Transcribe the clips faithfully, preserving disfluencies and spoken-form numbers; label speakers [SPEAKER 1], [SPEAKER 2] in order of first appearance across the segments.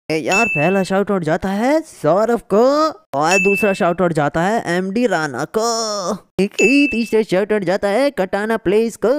[SPEAKER 1] ए यार, पहला shout out जाता है सौरभ को और दूसरा शाउट आउट जाता है एमडी राणा को। तीसरा शाउट आउट जाता है कटाना प्लेस को।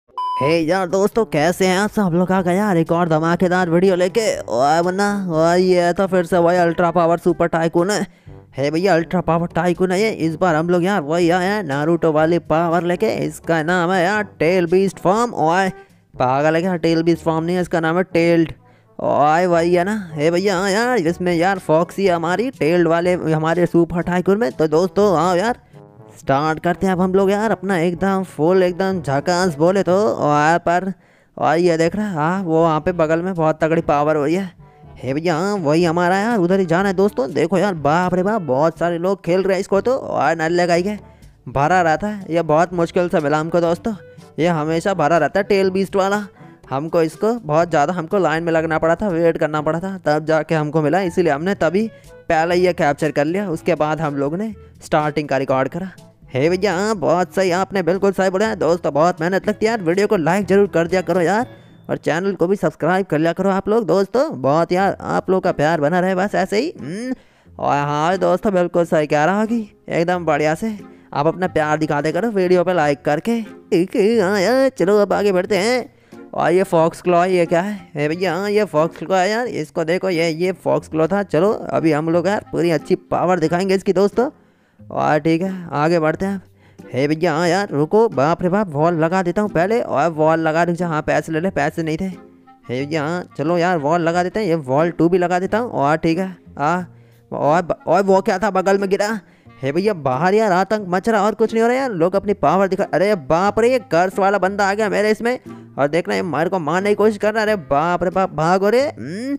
[SPEAKER 1] हे यार दोस्तों, कैसे हैं आप सब लोग? आ गए यार एक और धमाकेदार वीडियो लेके। और वरना और ये तो फिर से वही अल्ट्रा पावर सुपर टाइकून है। है भैया, अल्ट्रा पावर टाइकून है ये। इस बार हम लोग यार वही आए हैं नारुतो वाली पावर लेके। इसका नाम है यार टेल बीस्ट फॉर्म। और पागल है क्या? टेल बीस्ट फॉर्म नहीं है, इसका नाम है टेल्ड। और वही है ना। हे भैया हाँ यार, इसमें यार फॉक्सी हमारी टेल्ड वाले हमारे सुपर टाइकून में। तो दोस्तों हाँ यार, स्टार्ट करते हैं अब हम लोग यार अपना एकदम फुल एकदम झकास बोले तो। और पर और ये देख रहा है हाँ, वो वहाँ पे बगल में बहुत तगड़ी पावर हो रही है। हे भैया हाँ, वही हमारा यार उधर ही जाना है दोस्तों। देखो यार, बाप रे बाप, बहुत सारे लोग खेल रहे हैं इसको तो। और नल्ले गाई के भरा रहता है ये, बहुत मुश्किल से मिला हमको दोस्तों। ये हमेशा भरा रहता है टेल बीस्ट वाला। हमको इसको बहुत ज़्यादा हमको लाइन में लगना पड़ा था, वेट करना पड़ा था, तब जाके हमको मिला। इसीलिए हमने तभी पहले ये कैप्चर कर लिया। उसके बाद हम लोग ने स्टार्टिंग का रिकॉर्ड करा। हे भैया हाँ, बहुत सही, आपने बिल्कुल सही बोला है दोस्तों। बहुत मेहनत लगती है यार। वीडियो को लाइक जरूर कर दिया करो यार, और चैनल को भी सब्सक्राइब कर लिया करो आप लोग दोस्तों। बहुत यार आप लोग का प्यार बना रहे बस ऐसे ही। और हाँ दोस्तों, बिल्कुल सही कह रहा कि एकदम बढ़िया से आप अपना प्यार दिखा दे करो वीडियो पे लाइक करके। हाँ यार, चलो अब आगे बढ़ते हैं। और ये फॉक्स क्लॉ ये क्या है? है भैया हाँ, ये फॉक्स क्लॉ है यार। इसको देखो, ये ये फॉक्स क्लॉ था। चलो अभी हम लोग यार पूरी अच्छी पावर दिखाएंगे इसकी दोस्तों। और ठीक है, आगे बढ़ते हैं। हे भैया हाँ यार, रुको, बाप रे बाप, वॉल लगा देता हूँ पहले। और वॉल लगा दूँ। हाँ पैसे ले ले, पैसे नहीं थे। हे भैया हाँ, चलो यार वॉल लगा देते हैं। ये वॉल टू भी लगा देता हूँ। और ठीक है हाँ, और और वो क्या था बगल में गिरा? हे भैया बाहर यार आतंक मच रहा, और कुछ नहीं हो रहा यार। लोग अपनी पावर दिखा। अरे बाप रे, ये कर्स वाला बंदा आ गया मेरे इसमें। और देखना ये मार को मारने की कोशिश कर रहा है। अरे बाप रे बाप, भागो रे।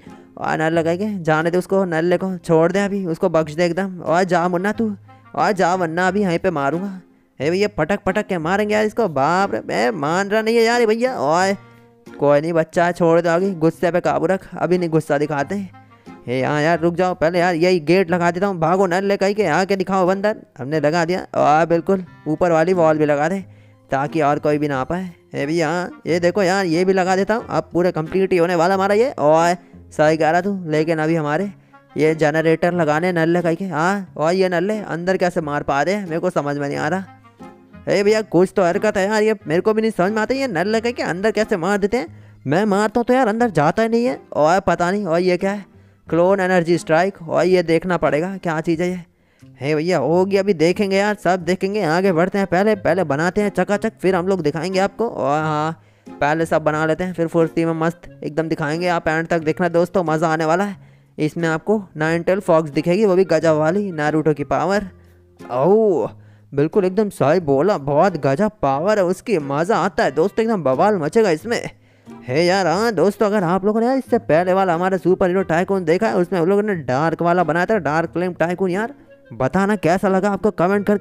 [SPEAKER 1] और नल लगाएंगे, जाने दे उसको, नल्ले को छोड़ दे अभी, उसको बख्श दे एकदम। और जा मुन्ना तू, और जा वरना अभी यहीं पे मारूंगा। हे भैया पटक पटक के मारेंगे यार इसको। बाप रे, मैं मान रहा नहीं है यार भैया। और कोई नहीं, बच्चा है, छोड़ दो आगे, गुस्से पे काबू रख, अभी नहीं गुस्सा दिखाते हैं। हे हाँ यार, रुक जाओ पहले यार, यही गेट लगा देता हूँ। भागो नल ले कहीं के, आके दिखाओ बंदर। हमने लगा दिया। और बिल्कुल ऊपर वाली वॉल भी लगा दे, ताकि और कोई भी ना आ पाए। हे भैया हाँ, ये देखो यार, ये भी लगा देता हूँ। अब पूरे कंप्लीट ही होने वाला हमारा ये। और सही कह रहा तू, लेकिन अभी हमारे ये जनरेटर लगाने नल्ले कहीं के। हाँ, और ये नल्ले अंदर कैसे मार पा रहे हैं, मेरे को समझ में नहीं आ रहा। हे भैया कुछ तो हरकत है यार, ये मेरे को भी नहीं समझ में आता। ये नल्ले कहीं के अंदर कैसे मार देते हैं? मैं मारता हूँ तो यार अंदर जाता ही नहीं है। और पता नहीं। और ये क्या है? Clone energy strike. और ये देखना पड़ेगा क्या चीज़ है ये। हे भैया होगी, अभी देखेंगे यार, सब देखेंगे। आगे बढ़ते हैं, पहले पहले बनाते हैं चकाचक, फिर हम लोग दिखाएंगे आपको। और हाँ, पहले सब बना लेते हैं, फिर फुर्ती में मस्त एकदम दिखाएंगे। आप एंड तक देखना दोस्तों, मज़ा आने वाला है। इसमें आपको नाइन टेल फॉक्स दिखेगी, वो भी गजब वाली नारुतो की पावर। ओह बिल्कुल एकदम सही बोला, बहुत गजब पावर है उसकी, मज़ा आता है दोस्तों, एकदम बवाल मचेगा इसमें। है यार हाँ दोस्तों, अगर आप लोगों ने यार इससे पहले वाला हमारा सुपर हीरो टाइकून देखा है, उसमें उन लोगों ने डार्क वाला बनाया था, डार्क फ्लेम टाइकून। यार बताना कैसा लगा आपको कमेंट करके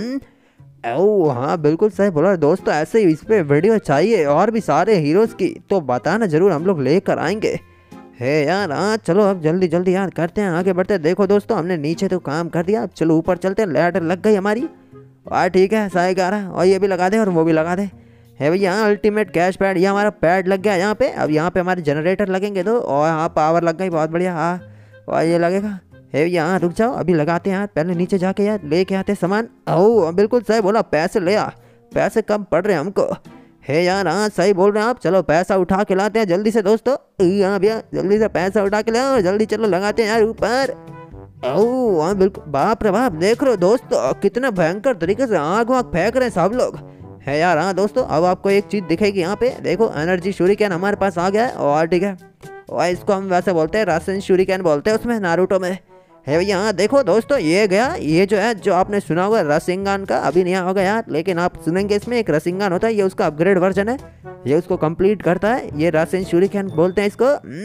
[SPEAKER 1] यार। ओह हाँ बिल्कुल सही बोला दोस्तों, ऐसे ही इस पर वीडियो चाहिए और भी सारे हीरोज़ की, तो बताना ज़रूर, हम लोग लेकर आएंगे। है यार हाँ, चलो अब जल्दी जल्दी यार करते हैं, आगे बढ़ते हैं। देखो दोस्तों, हमने नीचे तो काम कर दिया, अब चलो ऊपर चलते हैं। लैडर लग गई हमारी। और ठीक है, सही कह रहा है। और ये भी लगा दे और वो भी लगा दे। है भैया हाँ, अल्टीमेट कैश पैड, ये हमारा पैड लग गया यहाँ पे। अब यहाँ पे हमारे जनरेटर लगेंगे तो। और हाँ पावर लग गई, बहुत बढ़िया। हाँ और ये लगेगा। है भैया हाँ, रुक जाओ, अभी लगाते हैं यार, पहले नीचे जाके यार लेके आते सामान। ओह बिल्कुल सही बोला, पैसे ले आ, पैसे कम पड़ रहे हैं हमको। है यार हाँ, सही बोल रहे हैं आप। चलो पैसा उठा के लाते हैं जल्दी से दोस्तों। हाँ भैया जल्दी से पैसा उठा के लाओ, जल्दी चलो लगाते हैं यार ऊपर। ओह हाँ बिल्कुल, बाप रे बाप, देख रहे हो दोस्तों कितना भयंकर तरीके से आग वाग फेंक रहे हैं सब लोग। है यार हाँ दोस्तों, अब आपको एक चीज़ दिखेगी यहाँ पे, देखो एनर्जी शूरिकेन हमारे पास आ गया है। और ठीक है, और इसको हम वैसे बोलते हैं रासन शूरिकेन बोलते हैं उसमें नारुतो में। है भैया हाँ देखो दोस्तों, ये गया, ये जो है जो आपने सुना होगा रसिंगान का, अभी नहीं होगा यार, लेकिन आप सुनेंगे इसमें एक रसिंगान होता है, ये उसका अपग्रेड वर्जन है, ये उसको कंप्लीट करता है। ये रासन शूरिकेन बोलते हैं इसको।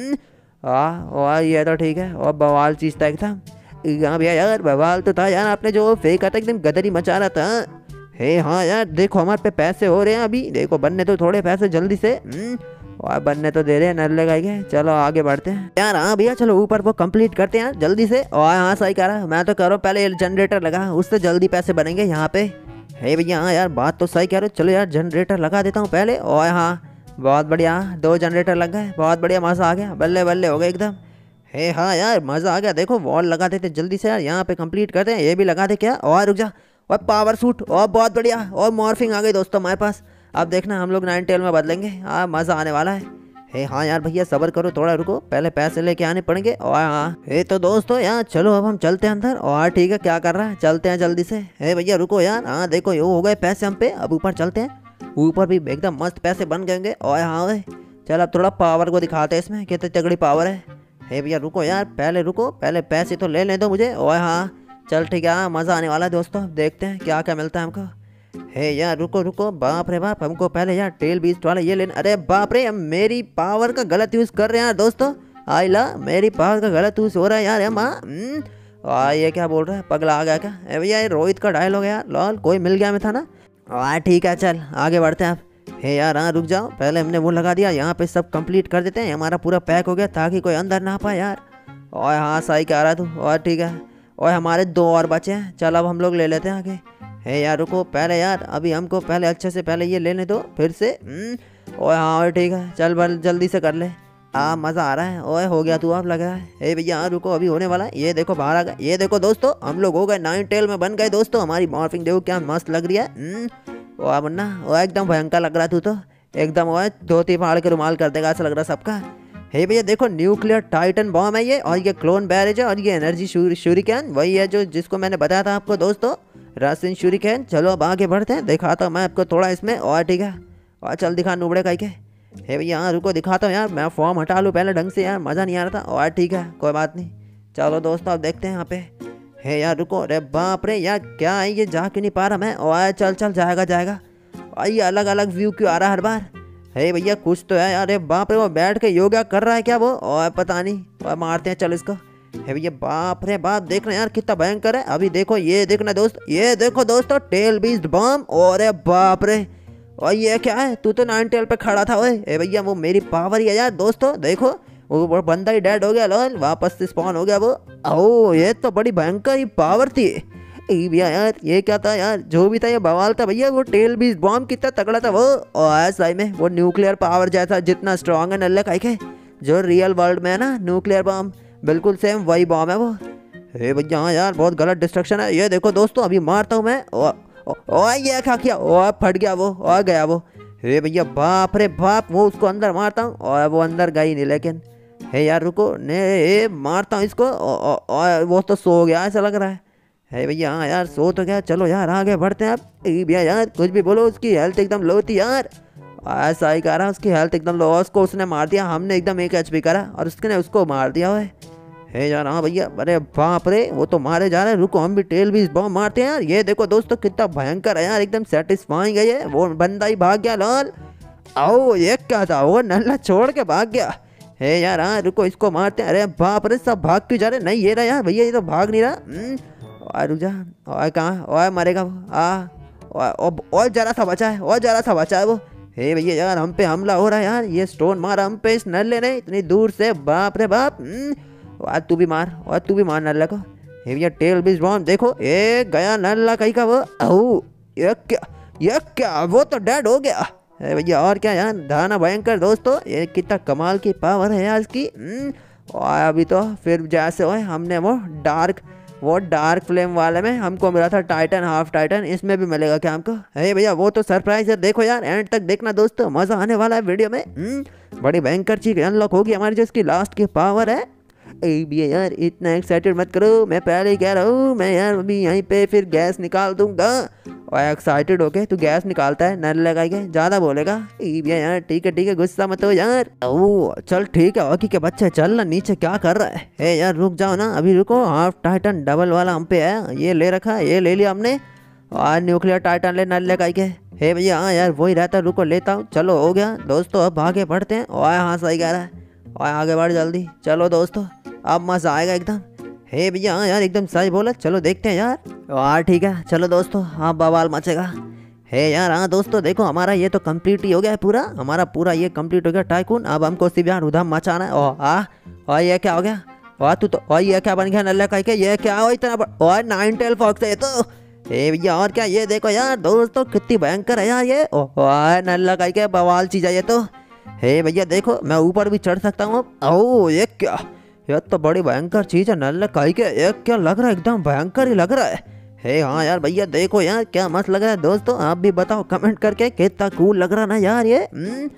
[SPEAKER 1] हाँ और ये तो ठीक है, और बवाल चीज़ था एक था। हाँ भैया यार, बवाल तो था यार, आपने जो फेंका था एकदम गदरी मचा रहा था। हे हाँ यार देखो, हमारे पे पैसे हो रहे हैं अभी, देखो बनने तो थोड़े पैसे जल्दी से। और बनने तो दे रहे हैं, नल लगाएंगे। चलो आगे बढ़ते हैं यार। हाँ भैया चलो ऊपर वो कंप्लीट करते हैं यार जल्दी से। और हाँ सही कह रहा, मैं तो कह रहा हूँ पहले जनरेटर लगा, उससे जल्दी पैसे बनेंगे यहाँ पे। हे भैया हाँ यार, बात तो सही कह रहे हो। चलो यार जनरेटर लगा देता हूँ पहले। और हाँ बहुत बढ़िया, दो जनरेटर लग गए, बहुत बढ़िया, मज़ा आ गया, बल्ले बल्ले हो गए एकदम। हे हाँ यार मजा आ गया। देखो वॉल लगा देते जल्दी से यार, यहाँ पे कंप्लीट करते हैं। ये भी लगा दे क्या, और रुक जा। और पावर सूट, और बहुत बढ़िया, और मॉर्फिंग आ गई दोस्तों हमारे पास। अब देखना हम लोग नाइन टेल में बदलेंगे। हाँ मजा आने वाला है। हे हाँ यार भैया सब्र करो थोड़ा, रुको पहले पैसे लेके आने पड़ेंगे। और हाँ हे तो दोस्तों यार चलो अब हम चलते हैं अंदर। और ठीक है क्या कर रहा है, चलते हैं जल्दी से। हे भैया रुको यार, हाँ देखो ये हो गए पैसे हम पे। अब ऊपर चलते हैं, ऊपर भी एकदम मस्त पैसे बन गएंगे। और हाँ भाई चल अब थोड़ा पावर को दिखाते हैं इसमें कितनी तगड़ी पावर है। हे भैया रुको यार, पहले रुको, पहले पैसे तो ले लें दो मुझे। और हाँ चल ठीक है, हाँ मज़ा आने वाला है दोस्तों। देखते हैं क्या क्या मिलता है हमको। हे यार रुको रुको, बाप रे बाप, हमको पहले यार टेल बीस्ट वाला ये लेना। अरे बाप रे, हम मेरी पावर का गलत यूज़ कर रहे हैं यार दोस्तों। आइला मेरी पावर का गलत यूज़ हो रहा है यार। हम हाँ ये क्या बोल रहा है, पगला आ गया क्या। अरे भैया ये रोहित का डायलॉग है यार, लॉल कोई मिल गया मैं था ना। हाँ ठीक है चल आगे बढ़ते हैं आप। हे यार हाँ रुक जाओ, पहले हमने वो लगा दिया, यहाँ पे सब कंप्लीट कर देते हैं। हमारा पूरा पैक हो गया ताकि कोई अंदर ना पाए यार। और हाँ सही कह रहा है तू। और ठीक है, और हमारे दो और बचे हैं, चल अब हम लोग ले लेते हैं आगे। हे यार रुको पहले यार, अभी हमको पहले अच्छे से पहले ये लेने दो फिर से। और हाँ और ठीक है चल बल जल्दी से कर ले। हाँ मज़ा आ रहा है। ओए हो गया तू अब लग रहा है। हे भैया हाँ रुको अभी होने वाला है। ये देखो बाहर आ गया। ये देखो दोस्तों हम लोग हो गए नाइन टेल में बन गए दोस्तों। हमारी मॉर्फिंग देखो क्या मस्त लग रही है। वाह मुन्ना वो एकदम भयंकर लग रहा तू तो, एकदम वो धोती फाड़ के रुमाल कर देगा ऐसा लग रहा सबका। हे भैया देखो न्यूक्लियर टाइटन बॉम्ब है ये, और ये क्लोन बैरेज है, और ये एनर्जी शूरिकेन वही है जो जिसको मैंने बताया था आपको दोस्तों, रासिन शूरिकेन। चलो अब आगे बढ़ते हैं, दिखाता हूँ मैं आपको थोड़ा इसमें। और ठीक है और चल दिखा नुबड़े का के। हे भैया हाँ रुको दिखाता हूँ यार, मैं फॉर्म हटा लूँ पहले ढंग से यार, मज़ा नहीं आ रहा था। और ठीक है कोई बात नहीं, चलो दोस्तों अब देखते हैं यहाँ पे। हे यार रुको, अरे बाप रे यार क्या है ये, जा क्यों नहीं पा रहा मैं। और चल चल जाएगा जाएगा। और ये अलग अलग व्यू क्यों आ रहा है हर बार। हे भैया कुछ तो है यार। अरे बाप रे वो बैठ के योगा कर रहा है क्या वो, और पता नहीं। और मारते हैं चल इसको। हे भैया बाप रे बाप देखना यार कितना भयंकर है। अभी देखो ये देखना दोस्त, ये देखो दोस्तों टेल बीस्ट बॉम्ब। और बाप रे, और ये क्या है, तू तो नाइन टेल पे खड़ा था। ओए हे भैया वो मेरी पावर ही है यार दोस्तों। देखो वो बंदा ही डेड हो गया, लॉल वापस से स्पॉन हो गया वो। ओ ये तो बड़ी भयंकर ही पावर थी। भैया यार ये क्या था यार, जो भी था ये बवाल था भैया। वो टेल बीस्ट बॉम्ब कितना तगड़ा था वो। और सही में वो न्यूक्लियर पावर जैसा जितना स्ट्रांग है नल्ले का के, जो रियल वर्ल्ड में है ना न्यूक्लियर बॉम्ब, बिल्कुल सेम वही बॉम्ब है वो। हे भैया हाँ यार बहुत गलत डिस्ट्रक्शन है। ये देखो दोस्तों अभी मारता हूँ मैं। और ये क्या किया, और फट गया वो, और गया वो। हे भैया बाप रे बाप, वो उसको अंदर मारता हूँ और वो अंदर गई नहीं। लेकिन हे यार रुको ने मारता हूँ इसको, और वो तो सो गया ऐसा लग रहा है। है भैया हाँ यार सो तो क्या, चलो यार आगे बढ़ते हैं अब। भैया यार कुछ भी बोलो, उसकी हेल्थ एकदम लो थी यार। ऐसा ही कह रहा, उसकी हेल्थ एकदम लो, उसको उसने मार दिया। हमने एकदम एक एच पी करा और उसने उसको मार दिया हुआ है यार। हाँ भैया अरे बाप रे वो तो मारे जा रहे हैं। रुको हम भी टेल बीस्ट बॉम्ब मारते हैं यार। ये देखो दोस्तों कितना भयंकर है यार, एकदम सेटिस्फाइंग है ये। वो बंदा ही भाग गया लाल। आओ ये क्या था, वो नल्ला छोड़ के भाग गया है यार। हाँ रुको इसको मारते हैं। अरे बाप रे सब भाग क्यों जा रहे, नहीं ये रहा यार भैया, ये तो भाग नहीं रहा। और रुक जा, और कहाँ, और मरेगा वो। आ और, और जरा सा बचा है, और जरा सा बचा है वो। हे भैया यार हम पे हमला हो रहा है यार, ये स्टोन मारा हम पे इस नल्ले ने इतनी दूर से। बाप रे बाप। और तू भी मार, और तू भी मार नल्ला को। हे भैया टेल बीस्ट बॉम्ब देखो, ए गया नल्ला कहीं का वो। ओ ये क्या, ये क्या, वो तो डेड हो गया है भैया। और क्या यार धाना भयंकर दोस्तों, ये कितना कमाल की पावर है यार इसकी। और अभी तो फिर जैसे हो हमने वो डार्क वो डार्क फ्लेम वाले में हमको मिला था टाइटन हाफ टाइटन, इसमें भी मिलेगा क्या हमको। है भैया वो तो सरप्राइज है, देखो यार एंड तक देखना दोस्तों, मजा आने वाला है वीडियो में। बड़ी भयंकर चीज अनलॉक होगी हमारी, जो इसकी लास्ट की पावर है। भैया यार इतना एक्साइटेड मत करो, मैं पहले ही कह रहा हूँ। मैं यार अभी यहीं पे फिर गैस निकाल दूंगा। और एक्साइटेड होके तू गैस निकालता है नल लगाएगा, ज़्यादा बोलेगा। भैया यार ठीक है ठीक है, गुस्सा मत हो यार। ओ चल ठीक है हॉकी के बच्चे, चल ना नीचे क्या कर रहा है। ए यार रुक जाओ ना, अभी रुको। हाफ टाइटन डबल वाला हम पे है, ये ले रखा, ये ले लिया हमने। और न्यूक्लियर टाइटन ले नल लगाई के। हे भैया हाँ यार वही रहता, रुको लेता हूँ। चलो हो गया दोस्तों, अब आगे बढ़ते हैं। और हाँ सही कह रहा है, और आगे बढ़ जल्दी। चलो दोस्तों अब मज़ा आएगा एकदम। हे भैया हाँ यार एकदम सही बोला, चलो देखते हैं यार। हाँ ठीक है चलो दोस्तों, हाँ बवाल मचेगा। हे यार हाँ दोस्तों देखो हमारा ये तो कंप्लीट ही हो गया है पूरा, हमारा पूरा ये कंप्लीट हो गया टाइकून। अब हमको सिर्फ यार उधम मचाना है। और हाँ और ये क्या हो गया, और तू तो, और ये क्या बन गया नल्ला का, ये क्या हो इतना बड़ा, और नाइन टेल फॉक्स है ये तो। हे भैया और क्या, ये देखो यार दोस्तों कितनी भयंकर है यार ये। ओह नल्ला का क्या बवाल चीज़ है ये तो। हे भैया देखो मैं ऊपर भी चढ़ सकता हूँ। ओह ये क्या, ये तो बड़ी भयंकर चीज है नल्ले काई के। ये क्या लग रहा है, एकदम भयंकर ही लग रहा है। हे हाँ यार भैया देखो यार क्या मस्त लग रहा है। दोस्तों आप भी बताओ कमेंट करके कितना कूल लग रहा ना यार ये।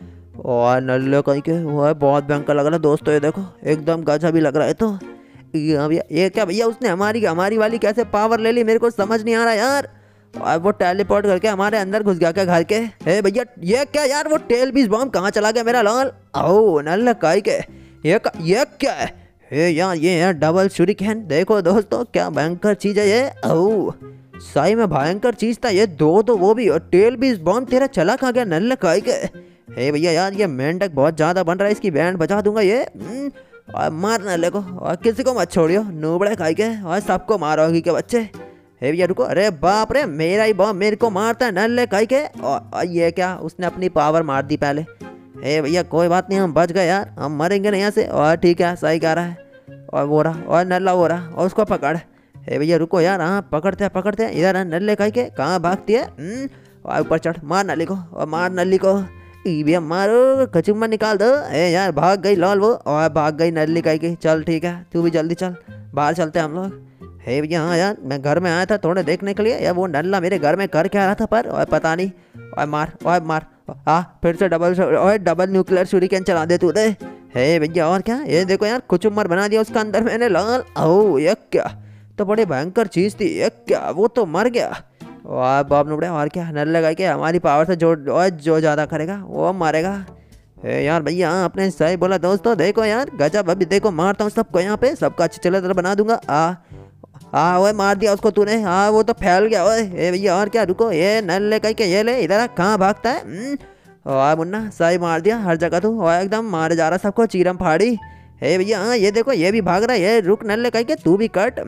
[SPEAKER 1] और नल्ले काई के वो है बहुत भयंकर लग रहा है दोस्तों। ये देखो एकदम गजब भी लग रहा है। तो ये भैया ये क्या भैया, उसने हमारी हमारी वाली कैसे पावर ले ली, मेरे को समझ नहीं आ रहा यार। और वो टेलीपोर्ट करके हमारे अंदर घुस गया क्या घर के। हे भैया ये क्या यार, वो टेल बीस बॉम्ब कहाँ चला गया मेरा लाल। ओ नल्ले काई के ये ये क्या है। हे यार ये है डबल शूरिकेन। देखो दोस्तों क्या भयंकर चीज है ये। ओ सही में भयंकर चीज था ये। दो तो वो भी, और टेल बीस बॉम्ब तेरा चला कहाँ गया नल्ले काई के। हे भैया यार ये मेंढक बहुत ज्यादा बन रहा है, इसकी बैंड बजा दूंगा ये। और मार नल्ले को, और किसी को मत छोड़ियो नूबड़े खाई के, और सबको मारोगी के बच्चे। हे भैया रुको, अरे बाप रे मेरा ही बॉम्ब मेरे को मारता है नल्ले काई के। और ये क्या, उसने अपनी पावर मार दी पहले। हे भैया कोई बात नहीं, हम बच गए यार, हम मरेंगे नहीं यहाँ से। और ठीक है सही कह रहा है। और वो रहा, और नल्ला वो रहा, और उसको पकड़। हे भैया रुको यार, हाँ पकड़ते हैं पकड़ते हैं। इधर नल्ले काई के, कहाँ भागती है। और ऊपर चढ़, मार नल्ली को, और मार नल्ली को। ई भैया मारो, कचुम्मा निकाल दो। ए यार भाग गई लॉल वो, और भाग गई नल्ली काई की। चल ठीक है तू भी जल्दी चल, बाहर चलते हैं हम लोग। हे भैया हाँ यार मैं घर में आया था थोड़े देखने के लिए, यार वो नल्ला मेरे घर में कर क्या रहा था पर, और पता नहीं। और मार और मार, हाँ फिर से डबल और डबल न्यूक्लियर शूरिकेन चला दे तू दे। हे भैया और क्या, ये देखो यार कुचुम्बर बना दिया उसका अंदर मैंने लाल। ओ ये क्या, तो बड़ी भयंकर चीज थी ये। क्या वो तो मर गया। और बाप नुबड़े, और क्या नल्ले काई के हमारी पावर से जो और जो ज़्यादा करेगा वो मारेगा। हे यार भैया हाँ आपने सही बोला दोस्तों। देखो यार गजब, अभी देखो मारता हूँ सबको यहाँ पे, सबका अच्छी चले तरह बना दूंगा। आ हाँ ओए मार दिया उसको तूने, हाँ वो तो फैल गया। ओए हे भैया और क्या, रुको ये नल्ले काई के ये ले इधर, कहाँ भागता है। और मुन्ना सही मार दिया हर जगह तू, और एकदम मारे जा रहा सबको चीरम फाड़ी। हे भैया हाँ ये देखो ये भी भाग रहा है, ये रुक नल्ले काई के तू भी कट।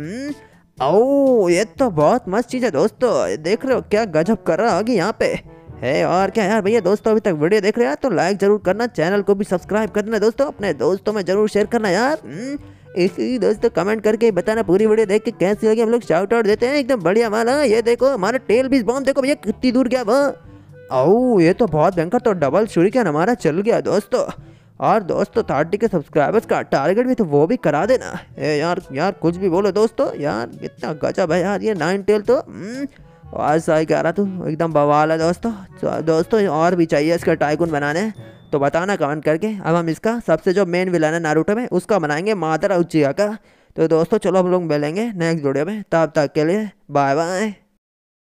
[SPEAKER 1] ओ ये तो बहुत मस्त चीज़ है दोस्तों, देख रहे हो क्या गजब कर रहा होगी यहाँ पे है। और क्या यार भैया दोस्तों अभी तक वीडियो देख रहे हैं तो लाइक जरूर करना, चैनल को भी सब्सक्राइब करना दोस्तों, अपने दोस्तों में जरूर शेयर करना यार। इसी दोस्तों कमेंट करके बताना पूरी वीडियो देख के कैसी लगी। हम लोग शाउट आउट देते हैं एकदम बढ़िया वाला। ये देखो हमारा टेल बीस बॉम्ब देखो भैया कितनी दूर गया वो। ओ ये तो बहुत भयंकर, तो डबल शूरिकेन हमारा चल गया दोस्तों। और दोस्तों थर्टी के सब्सक्राइबर्स का टारगेट भी तो वो भी करा देना। ए यार यार कुछ भी बोलो दोस्तों, यार इतना गजब है यार ये नाइन टेल तो। और सही कह रहा तू, एकदम बवाल है दोस्तों। तो दोस्तों और भी चाहिए इसका टाइकून बनाने तो बताना कमेंट करके। अब हम इसका सबसे जो मेन विलन है नारुतो में उसका बनाएंगे मादर उचिहा का। तो दोस्तों चलो हम लोग मिलेंगे नेक्स्ट वीडियो में, तब तक के लिए बाय बाय।